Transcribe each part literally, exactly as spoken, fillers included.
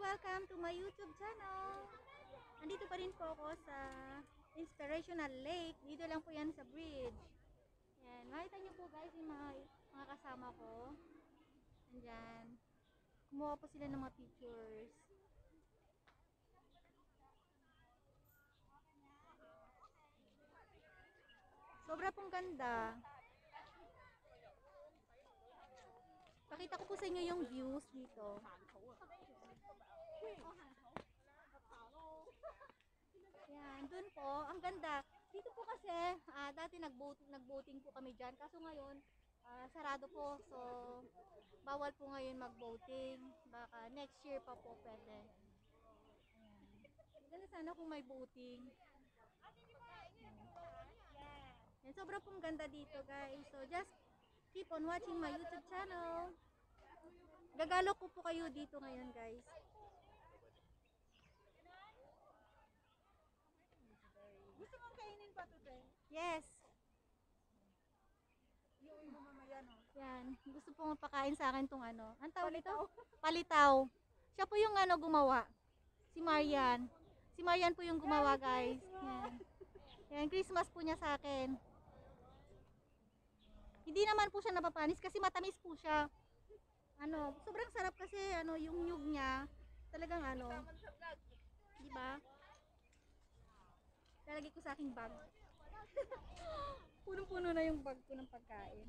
welcome to my YouTube channel. Andito pa rin po ako sa Inspirational Lake. Dito lang po yan sa bridge. Yan, makita niyo po guys yung mga, mga kasama ko. Andyan. Kumuha po sila ng mga pictures. Sobra pong ganda. Pakita ko po sa inyo yung views dito. Yan, dun po, ang ganda. Dito po kasi, ah, dati nag-boating, nag-boating po kami dyan. Kaso ngayon, ah, sarado po. So, bawal po ngayon mag-boating. Baka next year pa po pwede. Ayan. Ganda sana kung may boating. Yan, sobrang pong ganda dito guys. So, just keep on watching my YouTube channel. Gagalo ko po kayo dito ngayon guys. Gusto mong kainin pa to, Ten? Yes. Iuwi mo mamaya, no? Yan. Gusto pong pakain sa akin tong ano. Ang tawag Palitaw. ito? Palitaw. Siya po yung ano gumawa. Si Marian. Si Marian po yung gumawa guys. Yan. Yan. Christmas po niya sa akin. Hindi naman po siya napapanis kasi matamis po siya. Ano, sobrang sarap kasi ano yung nyug niya. Talagang ano. Di ba? Lalagay ko sa aking bag. Punong-puno na yung bag ko ng pagkain.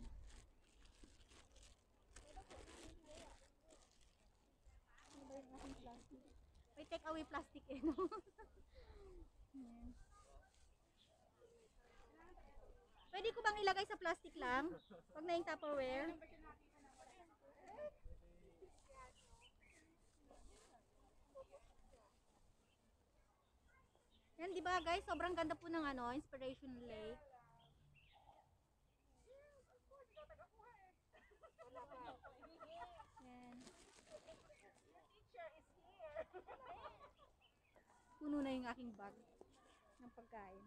Ano ba yung aking plastic? May take away plastic eh, no? Ayan. Pwede ko bang ilagay sa plastic lang? Pag na yung Tupperware? Yan, di ba guys? Sobrang ganda po ng ano, Inspiration Lake. Yan. Puno na yung aking bag ng pagkain.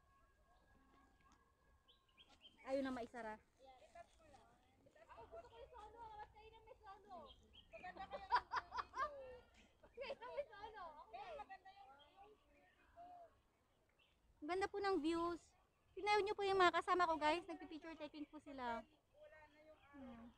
Ayaw na maisara. Ako gusto ko yung sono. Awas kayo ng may sono. Maganda kayo ng video. Kayo may sono. Okay. Maganda yung Ang ganda po ng views. Tingnan niyo po yung mga kasama ko guys. Nagpi-picture taking po sila. Hmm.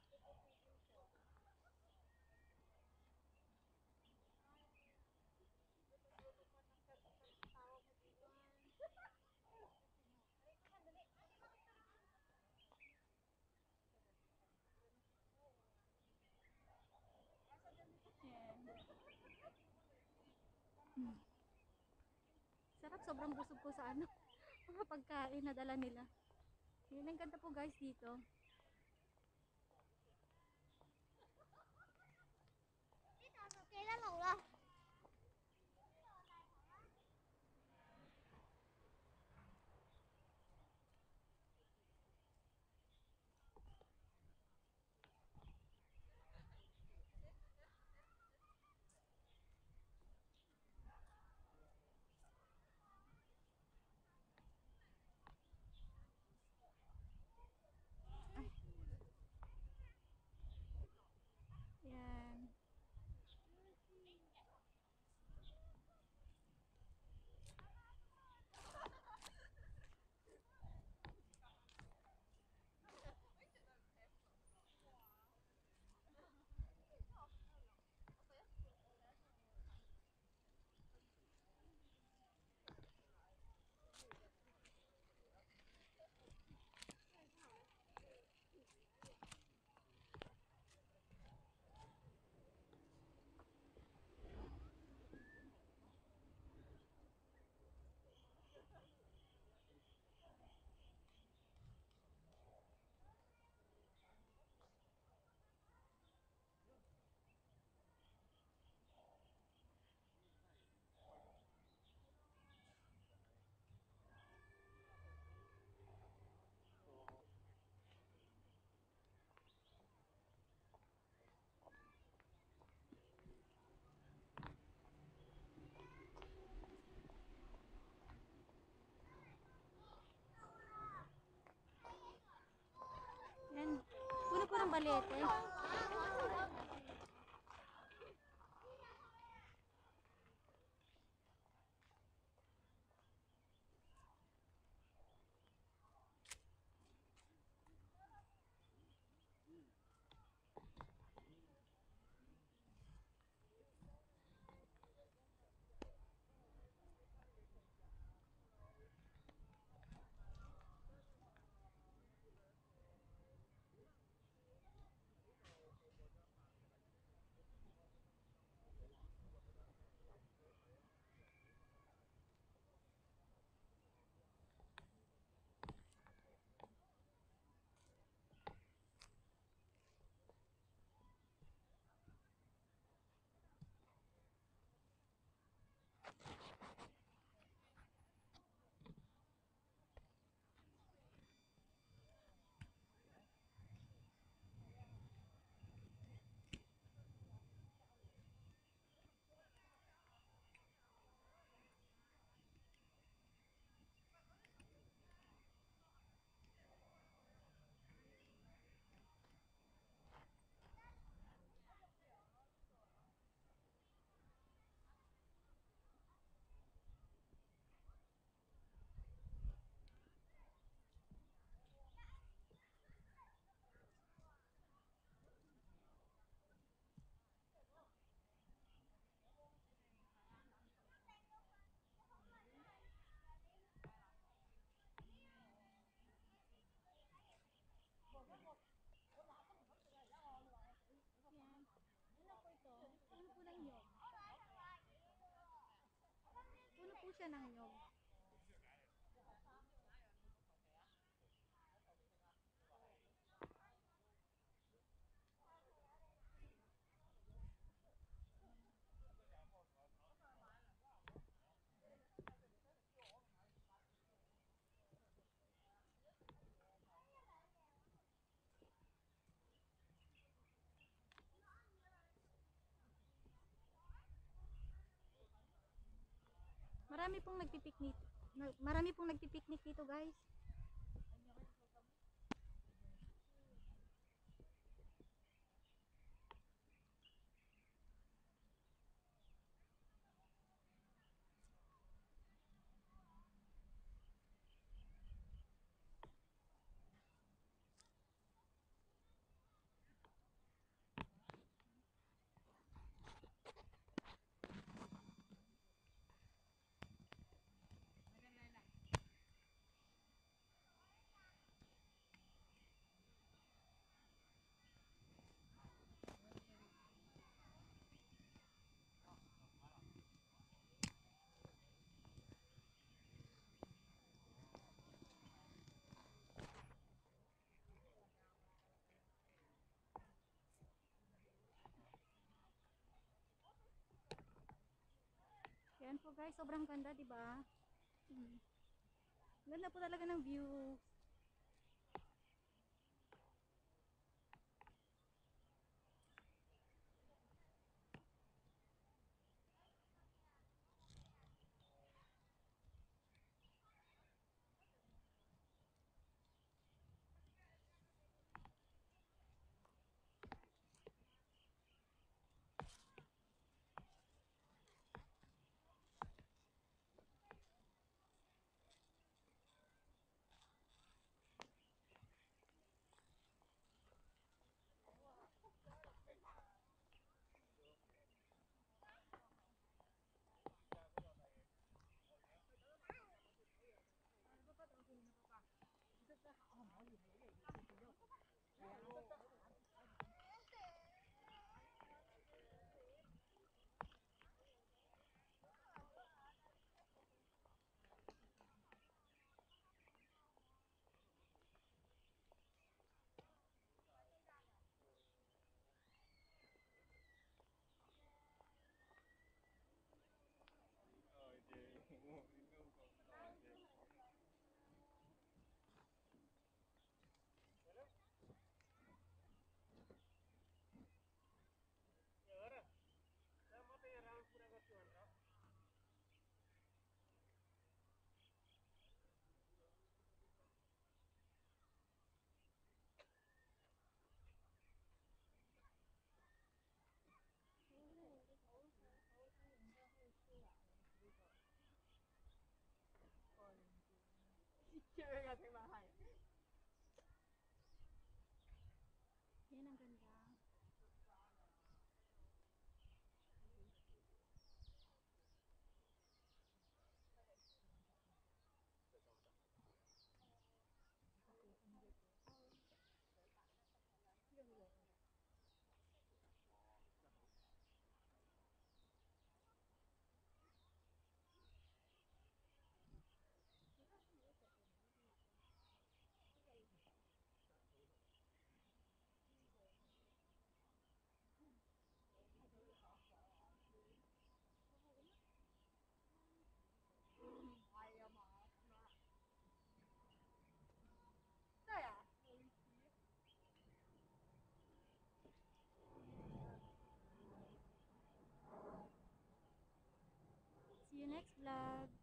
Hmm. Sarap, sobrang busog ko sa ano, mga pagkain na dala nila. Yan, ang ganda po guys dito. Yan. Yan. Puno po ng balete. siya ng nyog. Marami pong nagpipiknik. na- Marami pong nagpipiknik dito, guys. Yan po guys, sobrang ganda, di ba? Hmm. Ganda po talaga ng view. Yan ang ganda. See you next vlog.